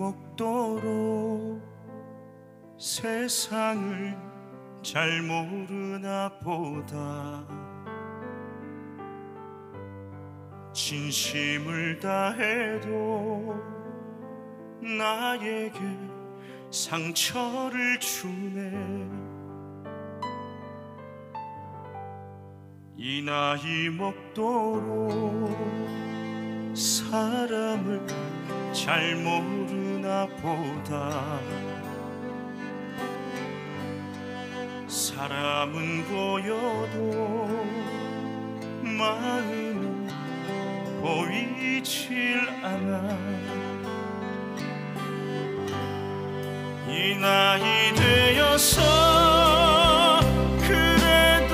먹도록 세상을 잘 모르나 보다. 진심을 다해도 나에게 상처를 주네. 이 나이 먹도록 사람을 잘 모르나 보다. 사람은 보여도 마음은 보이질 않아. 이 나이 되어서 그래도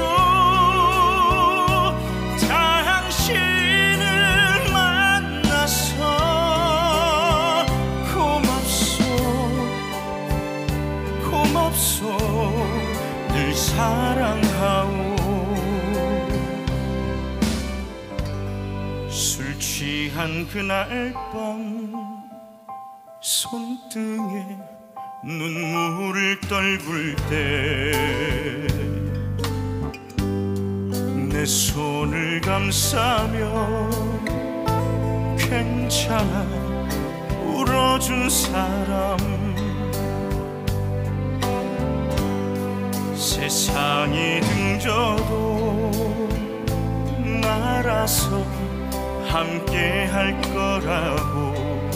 당신을 만나서 고맙소 고맙소 늘 사랑하오. 술 취한 그날 밤 손등에 눈물을 떨굴 때 내 손을 감싸며 괜찮아 울어준 사람. 세상이 등져도 말아서 함께 할 거라고.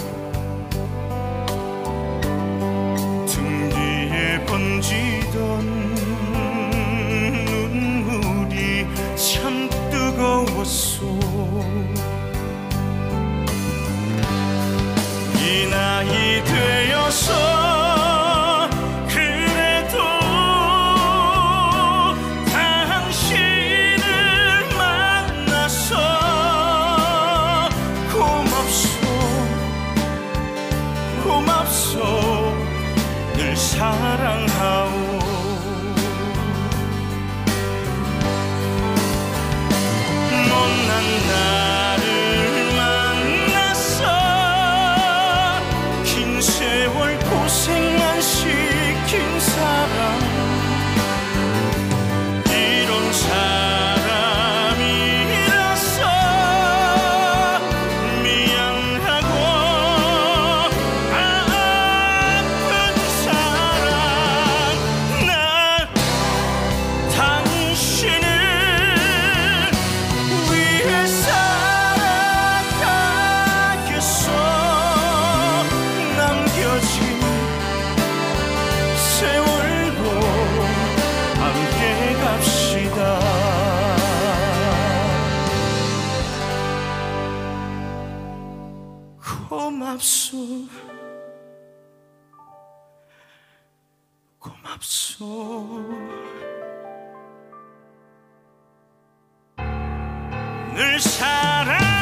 등 뒤에 번지던 눈물이 참 뜨거웠소. 이 나이 되어서 늘 사랑하오. 못난 나를 만나서 긴 세월 고생만 시킨 사람. 이런 사람이라서 미안하고 고맙소 고맙소 늘 사랑하오.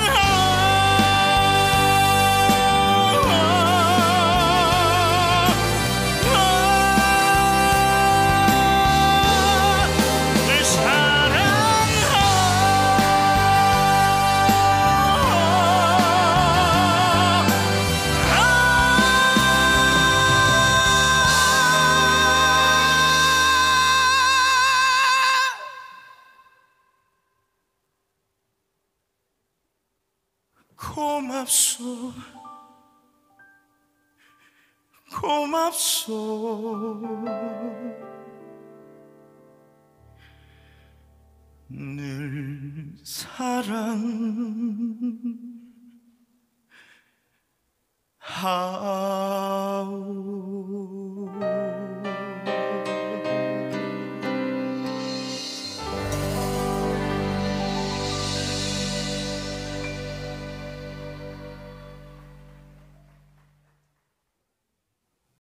고맙소 고맙소 늘 사랑하오.